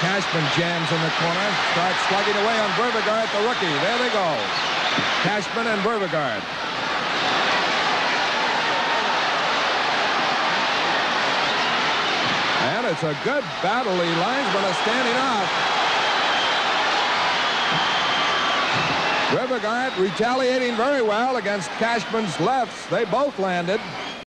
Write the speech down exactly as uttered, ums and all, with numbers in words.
Cashman jams in the corner, starts slugging away on Beauregard, the rookie. There they go. Cashman and Beauregard. And it's a good battle. The linesman is standing off. Beauregard retaliating very well against Cashman's lefts. They both landed.